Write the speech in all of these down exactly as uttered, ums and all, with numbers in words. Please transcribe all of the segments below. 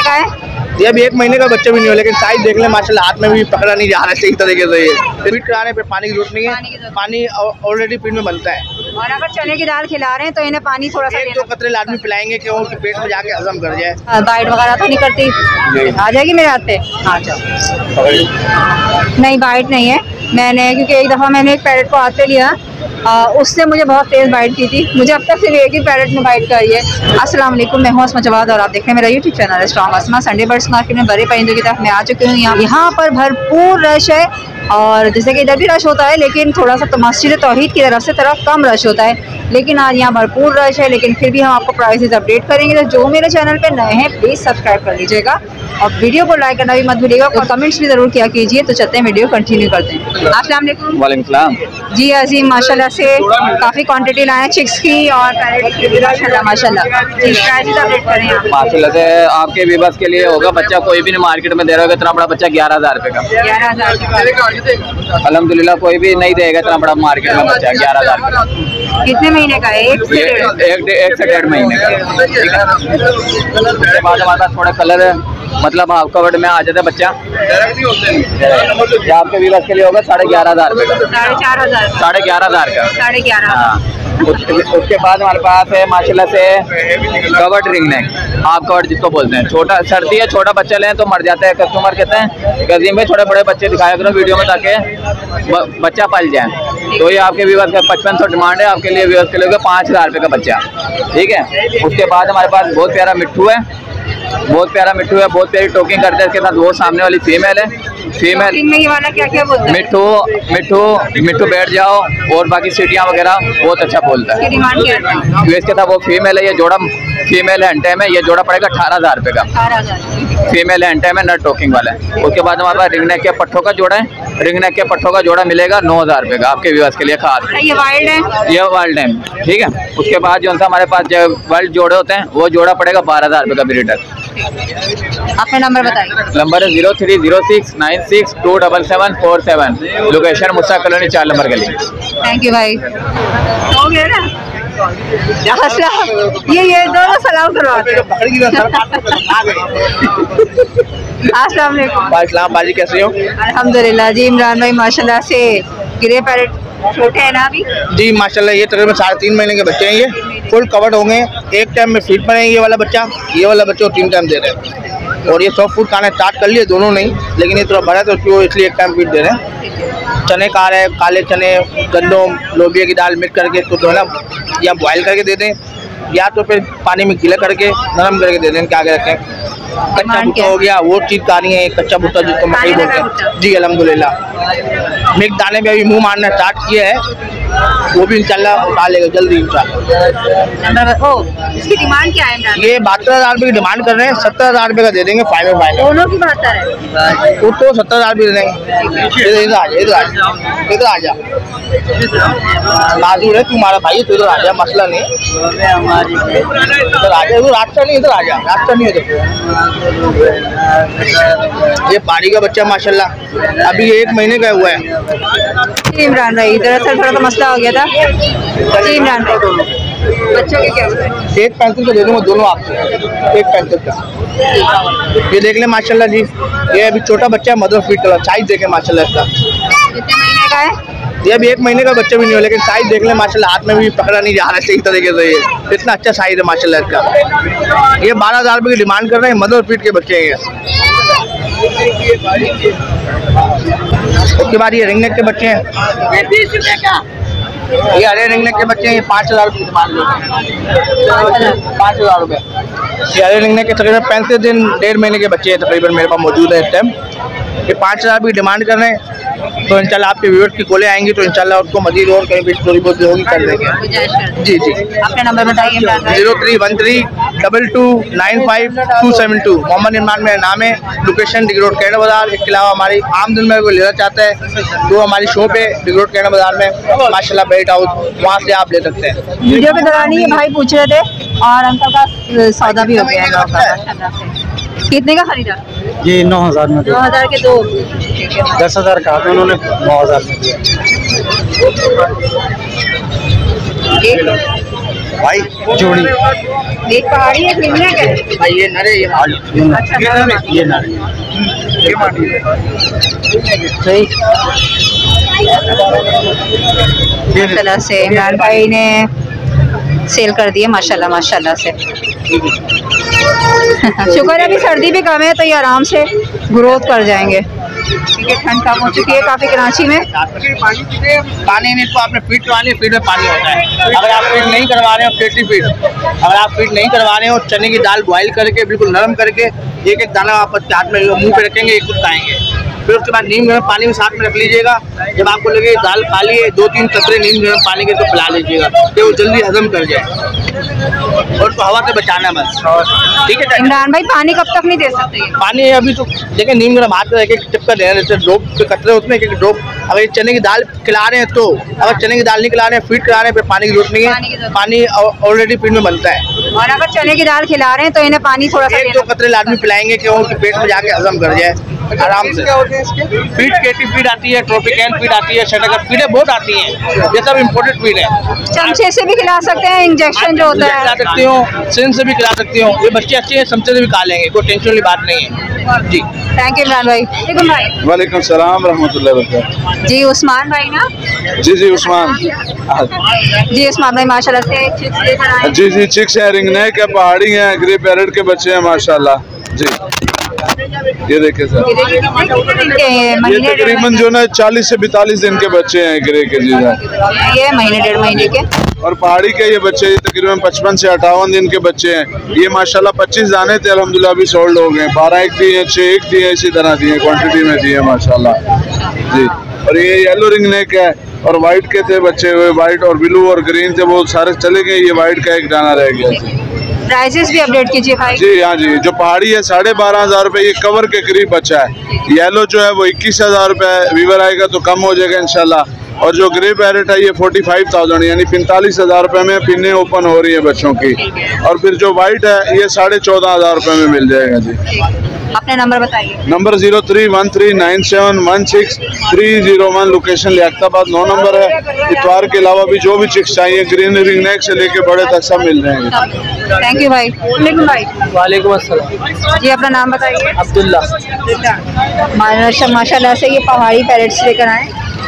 महीने का है? ये अभी एक महीने का बच्चा भी नहीं हो, लेकिन साइज देख ले माशाल्लाह, हाथ में भी पकड़ा नहीं जा रहा है सही तरीके से। ये फीड कराने पे पानी की जरूरत नहीं है, पानी ऑलरेडी फीड में बनता है। और अगर चने की दाल खिला रहे हैं तो इन्हें पानी थोड़ा सा एक दो कतरे लाजमी पिलाएंगे कि उनके पेट में जाके हजम कर जाए। बाइट वगैरह तो नहीं करती? आ जाएगी मेरे हाथ पे? हाँ जाओ। नहीं बाइट नहीं है, मैंने क्योंकि एक दफ़ा मैंने एक पैरेट को हाथ पे लिया, आ, उसने मुझे बहुत तेज़ बाइट की थी। मुझे अब तक सिर्फ एक ही पैरेट में बाइट करी है। अस्सलाम वालेकुम, मैं हूं अस्मा जवाद और आप देख रहे हैं मेरा यूट्यूब चैनल है strong Asma. Sunday birds market में बड़े परिंदों की तरफ मैं आ चुकी हूँ। यहाँ यहाँ पर भरपूर रश है, और जैसे कि इधर भी रश होता है, लेकिन थोड़ा सा तो मस्जिद तौहीद की तरफ से थोड़ा कम रश होता है, लेकिन आज यहाँ भरपूर रश है। लेकिन फिर भी हम आपको प्राइसेस अपडेट करेंगे। तो जो मेरे चैनल पे नए हैं प्लीज़ सब्सक्राइब कर लीजिएगा, और वीडियो को लाइक करना भी मत भूलिएगा, और कमेंट्स भी ज़रूर किया कीजिए। तो चलते हैं, वीडियो कंटिन्यू करते हैं। अस्सलाम वालेकुम। वालेकुम सलाम। जी अजीम, माशाल्लाह से काफ़ी क्वांटिटी लाए हैं चिक्स की और पैरेट की भी, माशाल्लाह माशाल्लाह। जी प्राइसेस अपडेट करें आप। माशाल्लाह से आपके भी बस के लिए होगा। बच्चा कोई भी नहीं मार्केट में दे रहा होगा इतना बड़ा बच्चा, ग्यारह हज़ार रुपये का। ग्यारह हज़ार अल्हम्दुलिल्लाह कोई भी नहीं देगा इतना बड़ा मार्केट में बच्चा, ग्यारह हज़ार का। कितने महीने का है? एक से एक एक से डेढ़ महीने का। उसके बाद हमारे पास थोड़ा कलर है, मतलब हाफ कवर्ड में आ जाता है बच्चा। आपके भी बस के लिए होगा साढ़े ग्यारह हज़ार रुपये का। साढ़े चार हज़ार साढ़े ग्यारह हज़ार का। साढ़े ग्यारह हाँ। उसके बाद हमारे पास है माशाल्लाह से covered ring neck, half covered जिसको बोलते हैं। छोटा सर्दी है, छोटा बच्चा लें तो मर जाता है, कस्टमर कहते हैं गजीम में थोड़े बड़े बच्चे दिखाया करो वीडियो में ताकि बच्चा पल जाए। तो ये आपके व्यूअर्स का पचपन सौ डिमांड है, आपके लिए व्यूअर्स के लिए पाँच हज़ार रुपये का बच्चा, ठीक है। उसके बाद हमारे पास बहुत प्यारा मिट्ठू है, बहुत प्यारा मिट्ठू है, बहुत प्यारी टोकिंग करते हैं। इसके साथ वो सामने वाली फीमेल है। फीमेल में ये वाला क्या क्या बोलता है? मिट्ठू मिट्ठू मिट्ठू बैठ जाओ, और बाकी सीटियाँ वगैरह बहुत अच्छा बोलता है। डिमांड क्या है? तो इसके साथ वो फीमेल है, ये जोड़ा फीमेल है हंटे में, ये जोड़ा पड़ेगा अठारह हज़ार रुपये का। फीमेल है हंटे में, नट टोकिंग वाला है। उसके बाद हमारे पास रिंग नेक के पट्ठों का जोड़ा है, रिंग नेक के पट्ठों का जोड़ा मिलेगा नौ हज़ार रुपये का, आपके व्यूअर्स के लिए खास। ये वाइल्ड है? ये वाइल्ड है, ठीक है। उसके बाद जो सा हमारे पास जो वाइल्ड जोड़े होते हैं वो जोड़ा पड़ेगा बारह हज़ार रुपये का ब्रीडर। अपना नंबर बताइए। नंबर है zero three zero six nine six two double seven four seven. Location Musa colony चार नंबर गली। थैंक यू भाई। हो गया ना? ये ये दोनों सलाम करवाते हैं। अस्सलाम वालेकुम बाजी कैसे हो? अल्हम्दुलिल्लाह जी। इमरान भाई माशाल्लाह से गिरे पैरेट छोटे हैं ना अभी? जी माशाल्लाह, ये तकरीबन साढ़े तीन महीने के बच्चे हैं। ये फुल कवर्ड होंगे, एक टाइम में फीड पर है ये वाला बच्चा, ये वाला बच्चा तीन टाइम दे रहे हैं। और ये सौ फूट खाना स्टार्ट कर लिए, दोनों नहीं, लेकिन ये थोड़ा बड़ा है तो उसको इसलिए एक टाइम फीड दे रहे हैं। चने खा रहे हैं, काले चने, गंदम, लोबिया की दाल मिक्स करके इसको जो है ना, या बॉयल करके दे दें, या तो फिर पानी में गीला करके नरम करके दे दें। क्या आगे रखें, कच्चा भुट्टा हो गया, वो चीज़ खानी है, कच्चा भुट्टा जिसको मकई बोलते हैं। जी अल्हम्दुलिल्लाह। मिक्स दाने पे अभी मुंह मारना स्टार्ट किया है, वो भी इंशाल्लाह उठा लेगा जल्दी इंशाल्लाह। ओ, इसकी डिमांड क्या है? ये बहत्तर हज़ार रुपये की डिमांड कर रहे हैं, सत्तर हज़ार रुपये का दे देंगे फाइनल फाइनल। दोनों की बहत्तर है? वो तो सत्तर हज़ार भी दे देंगे। इधर आ जा, इधर आ जा, इधर आ जा, माजूर है तुम्हारा भाई, तो इधर आ जा, मसला नहीं। इधर आ जा, इधर रास्ता नहीं, इधर आ जा, रास्ता नहीं है। ये पारी का बच्चा माशाल्लाह अभी एक महीने का हुआ है। इमरान भाई दरअसल थोड़ा तो मसला हो गया था। जी इमरान भाई, बच्चों के क्या होता? एक पैंतीस का दे दूँगा दोनों आपको, एक पैंतीस का। ये देख लें माशाल्लाह जी, ये अभी छोटा बच्चा है, मदर फीड कलर, साइज देखें माशाल्लाह इसका। कितने महीने का है? ये अभी एक महीने का बच्चा भी नहीं हो, लेकिन साइज देख लें माशाल्लाह, हाथ में भी पकड़ा नहीं जा रहा है सही तरीके से। ये इतना अच्छा साइज है माशाल्लाह इसका। ये बारह हज़ार रुपये की डिमांड कर रहे हैं, मदर फीड के बच्चे हैं ये। उसके बाद ये रिंग नेक के बच्चे हैं, ये हरे रिंग नेक के बच्चे हैं, ये पाँच हज़ार रुपये की डिमांड करते हैं, पाँच हज़ार रुपये। ये हरे रिंग नेक के तकरीबन पैंतीस दिन डेढ़ महीने के बच्चे हैं तकरीबन मेरे पास मौजूद है इस टाइम। ये पाँच हज़ार रुपये की डिमांड कर रहे हैं। तो इंशाल्लाह आपके व्यूअर्स की कॉलें आएंगी तो इंशाल्लाह उसको मजीद और कहीं भी स्टोरी बोलती होगी कर देंगे। जी जी, अपना नंबर बताइए। Zero three one three double two nine five two seven two. Mohammad Imran मेरा नाम है। लोकेशन डिग रोड कैंडा बाज़ार। इसके अलावा हमारी आम दिन में कोई लेना चाहता है तो हमारी शॉप है डिग रोड कैंडा बाज़ार में माशाल्लाह बेट हाउस, वहाँ से आप ले सकते हैं। वीडियो के दौरान ये भाई पूछ रहे थे और अंकल का सौदा भी हो गया। कितने का खरीदा? जी नौ हज़ार में। नौ हज़ार के दो। दस हज़ार कहा था उन्होंने, नौ हज़ार में दिया। भाई जोड़ी एक पहाड़ी एक रिंग नेक है। भाई ये नरे ये माल अच्छा नर है। ये नरे ये माटी सही। माशाल्लाह से इमरान भाई ने सेल कर दिए माशाल्लाह माशाल्लाह से। शुक्र है अभी सर्दी भी कम है तो ये आराम से ग्रोथ कर जाएंगे क्योंकि ठंड कम हो चुकी है काफ़ी कराची में। पानी नहीं तो आपने फीड करवानी है, फीड में पानी होता है। अगर आप फीड नहीं करवा रहे हो पेटी फीड, अगर आप फीड नहीं करवा रहे हो चने की दाल बॉईल करके बिल्कुल नरम करके एक एक दाना आप हाथ में मुंह पे रखेंगे, एक खुद खाएंगे। फिर उसके बाद नीम गर्म पानी में साथ में रख लीजिएगा। जब आपको लगे दाल खा लिए दो तीन कतरे नीम गर्म पानी के तो पिला लीजिएगा कि वो जल्दी हजम कर जाए और उसको हवा से बचाना बस। ठीक है इमरान भाई पानी कब तक नहीं दे सकते? पानी अभी तो देखिए नीम गर्म हाथ में एक एक टिप कर देना, जैसे डोप के कतरे होते हैं एक एक डोप। अगर ये चने की दाल खिला रहे हैं तो, अगर चने की दाल नहीं खिला रहे हैं फीड खिला रहे हैं फिर पानी की जरूरत नहीं है, पानी ऑलरेडी फीड में बनता है। और अगर चने की दाल खिला रहे हैं तो इन्हें पानी थोड़ा सा एक दो कतरे लाजमी पिलाएंगे कि उनके पेट में जाके हजम कर जाए आराम से। फीड केटी फीड आती है, ट्रोपिकैन फीड आती है, शटकर फीडें बहुत आती हैं, ये सब इम्पोर्टेड फीड है। चमचे से भी खिला सकते हैं, इंजेक्शन जो होता है खिला सकती हूँ, सिंध से भी खिला सकती हूँ। ये बच्चे अच्छे हैं, चमचे से भी खा लेंगे, कोई टेंशन वाली बात नहीं है जी। थैंक यू इमरान भाई। वालेकुम भाई। वालेकुम सलाम रहमतुल्लाहि व बरकातहू। जी उस्मान भाई ना? जी जी उस्मान। जी उस्मान भाई माशाल्लाह से चिक्स लेकर आए। जी जी चिक्स है, रिंगनेक है, पहाड़ी है, ग्रे पैरेट के बच्चे हैं माशाल्लाह जी। ये देखिए सर, ये तकरीबन जो ना चालीस से बैतालीस दिन के बच्चे हैं ग्रे के जी सर। ये महीने डेढ़ महीने के। और पहाड़ी के ये बच्चे ये तकरीबन पचपन से अट्ठावन दिन के बच्चे हैं। ये माशाल्लाह पच्चीस दाने थे, अल्हम्दुलिल्लाह अभी सोल्ड हो गए। बारह एक दिए, छः एक दिए, इसी तरह दिए, क्वांटिटी में दिए माशाल्लाह जी। और ये येलो रिंगनेक है और वाइट के थे बच्चे हुए, वाइट और ब्लू और ग्रीन थे, वो सारे चले गए। ये वाइट का एक दाना रह गया। प्राइसेस भी अपडेट कीजिए भाई। जी हाँ जी, जो पहाड़ी है साढ़े बारह हजार रुपये, ये कवर के करीब बचा है। येलो जो है वो इक्कीस हजार रुपये, वीवर आएगा तो कम हो जाएगा इंशाल्लाह। और जो ग्रे पैरेट है ये फोर्टी फाइव थाउजेंड यानी पैंतालीस हजार रुपये में पिन्ने ओपन हो रही है बच्चों की। और फिर जो वाइट है ये साढ़े चौदह हजार रुपये में मिल जाएगा जी। अपने नंबर बताइए। Number zero three one three nine seven one six three zero one, location Liaquatabad, नौ नंबर है। इतवार के अलावा भी जो भी चिक्स चाहिए ग्रीन रिंगनेक से लेके बड़े तक सब मिल जाएंगे। थैंक यू भाई। वालेकुम भाई। वालेकुम अस्सलाम। जी अपना नाम बताइए। अब्दुल्ला। माशाल्लाह से ये पहाड़ी पैरेट्स लेकर आए।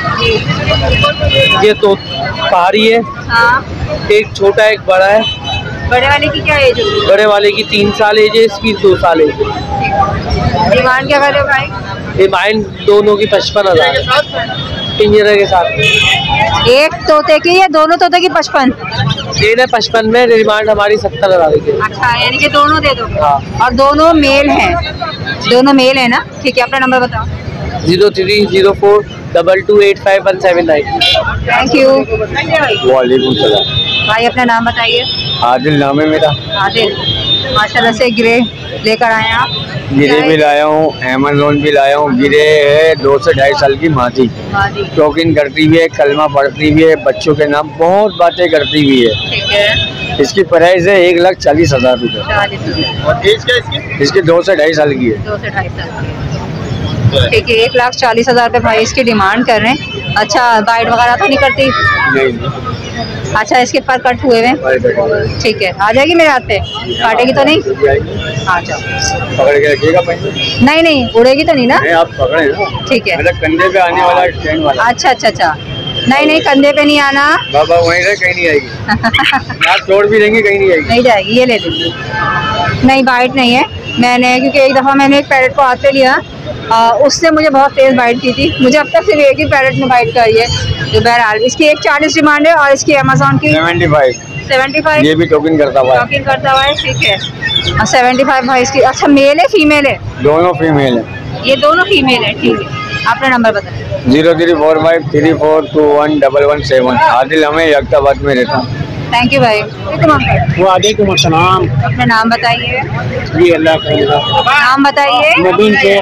ये तो पहाड़ी है, हाँ एक छोटा एक बड़ा है। बड़े वाले की क्या एज होगी? बड़े वाले की तीन साल एज है, इसकी दो साल एज है। डिमांड क्या कर रहे हो भाई? ये माइन दोनों की पचपन हजार पिंजरे के साथ। एक तोते की या दोनों तोते की पचपन? तीन है पचपन में, डिमांड हमारी सत्तर हजार की। अच्छा यानी कि दोनों दे दो। हाँ। और दोनों मेल हैं? दोनों मेल है ना? ठीक है अपना नंबर बताओ। Zero three zero four double two eight five one seven nine. Thank you. वालेकुम सलाम। भाई अपना नाम बताइए। आदिल नाम है मेरा। आदिल माशाल्लाह से ग्रे लेकर आए हैं आप? गिरे भी लाया हूँ, अमेज़न भी लाया हूँ। गिरे है दो से ढाई साल की माती, टोकिन करती भी है, कलमा पढ़ती भी है, बच्चों के नाम बहुत बातें करती भी है। ठीक है। इसकी प्राइस है एक लाख चालीस हजार रुपये। और एज क्या इसकी? इसकी दो से ढाई साल की है। दो से ढाई साल ठीक है। एक लाख चालीस हजार रुपये भाई इसकी डिमांड कर रहे हैं। अच्छा बाइट वगैरह तो नहीं करती? नहीं। अच्छा इसके पर कट हुए हैं? ठीक है आ जाएगी मेरे हाथ पे, काटेगी तो नहीं? आ जाओ। पकड़ के रखिएगा पहले। नहीं नहीं उड़ेगी तो नहीं ना? नहीं आप पकड़े ना। ठीक है। मतलब कंधे पे आने वाला ट्रेन वाला। अच्छा अच्छा अच्छा नहीं नहीं कंधे पे नहीं आना। बाबा वहीं से कहीं नहीं आएगी। आप छोड़ भी देंगे कहीं नहीं आएगी। नहीं जाएगी, ये ले लीजिए। नहीं बाइट नहीं है। मैंने क्योंकि एक दफ़ा मैंने एक पैरेट को हाथ पे लिया, आ, उसने मुझे बहुत तेज़ बाइट की थी। मुझे अब तक सिर्फ एक ही पैरेट ने बाइट करी है। तो बहरहाल इसकी एक चालीस डिमांड है और इसकी अमेज़ॉन की सेवेंटी फाइव। सेवेंटी फाइव ये भी टोकन करता हुआ है। टोकन करता हुआ है ठीक है। और सेवेंटी फाइव भाई इसकी। अच्छा मेल है फीमेल है? दोनों फीमेल है। ये दोनों फीमेल है ठीक है। अपना नंबर बताइए। Zero three four five three four two one double one seven. Adil हमें यक्ताबाद में रहता हूँ। थैंक यू भाई। वालेकुम अस्सलाम। अपना नाम बताइए। जी अल्लाह का नाम बताइए। नबीन से।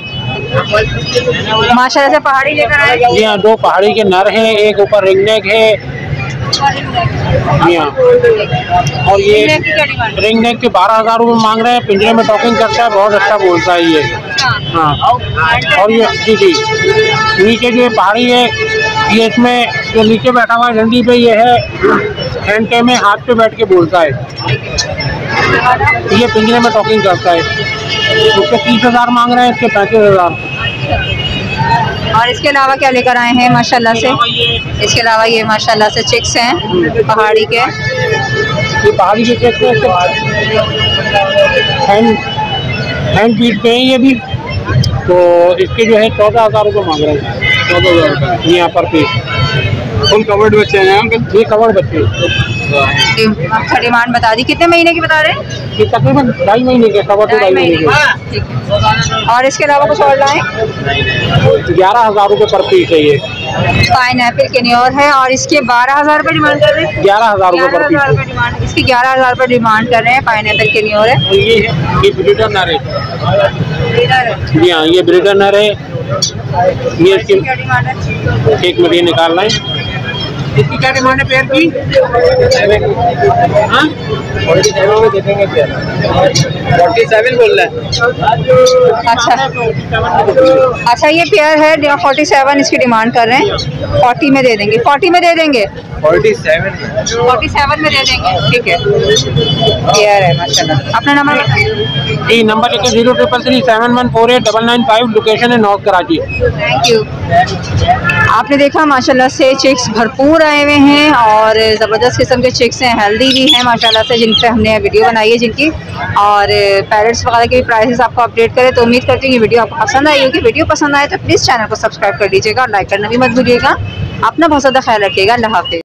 माशाल्लाह से पहाड़ी लेकर आए। जी हाँ दो पहाड़ी के नर हैं, एक ऊपर रिंगनेक है। जी हाँ और ये रिंगनेक के बारह हजार रुपये मांग रहे हैं। पिंजरे में टॉकिंग करता है, बहुत अच्छा बोलता है ये। हाँ और ये जी जी नीचे जो ये पहाड़ी है ये इसमें जो नीचे बैठा हुआ है डंडी पे, ये है घंटे में हाथ पे बैठ के बोलता है। ये पिंजरे में टॉकिंग करता है। उसके तीस हजार मांग रहे हैं, इसके पैंतीस हजार। और इसके अलावा क्या लेकर आए हैं माशाल्लाह से? इसके अलावा ये माशाल्लाह से चिक्स हैं पहाड़ी के। ये पहाड़ी के चिक्स हैं, हैंड हैंड फीड पे हैं ये भी। तो इसके जो है चौदह हजार रुपये मांग रहे हैं। चौदह हजार रुपये यहाँ पर पीस। फुल कवर्ड बच्चे हैं अंकल? ये कवर्ड बच्चे। आपका डिमांड बता दी, कितने महीने की बता रहे हैं? ये तकरीबन ढाई महीने के, सवा टू ढाई महीने के। ठीक है। और इसके अलावा कुछ और लाएं? ग्यारह हजार रुपये पर पीस है ये। पाइन एप्पल केनियोर है और इसके बारह हजार रुपये डिमांड कर रहे हैं। ग्यारह हजार रुपये पर ग्यारह हजार पीस। रुपये डिमांड, इसकी ग्यारह हजार रुपये डिमांड कर रहे हैं। पाइन एप्पल केनियोर है। और ये है ये ब्रीडर नर है। जी हाँ, ये ब्रीडर नर है। ये इसकी क्या डिमांड है? एक मिनट ये निकाल रहे हैं। इसकी क्या डिमांड है पेयर की? हाँ? फोर्टी सेवन बोल रहा है। अच्छा अच्छा, ये पेयर है फोर्टी सेवन, इसकी डिमांड कर रहे हैं। फोर्टी में दे देंगे, फोर्टी में दे देंगे, फोर्टी सेवन फोर्टी सेवन में दे देंगे। ठीक है, पेयर है माशाल्लाह। अपना नंबर बताइए। ये नंबर लिखे zero triple three seven one four eight double nine five. Location है नॉर्थ कराची। Thank you. आपने देखा माशाल्लाह से चिक्स भरपूर आए हुए हैं और ज़बरदस्त किस्म के चिक्स हैं, हेल्दी भी हैं माशाल्लाह से, जिन पे हमने वीडियो बनाई है जिनकी। और पैरेट्स वगैरह के प्राइसेस आपको अपडेट करें। तो उम्मीद करती हूँ कि वीडियो आपको पसंद आई होगी। वीडियो पसंद आए तो प्लीज़ चैनल को सब्सक्राइब कर लीजिएगा और लाइक करना भी मत भूलिएगा। अपना बहुत ज़्यादा ख्याल रखिएगा। अल्लाह हाफ़िज़।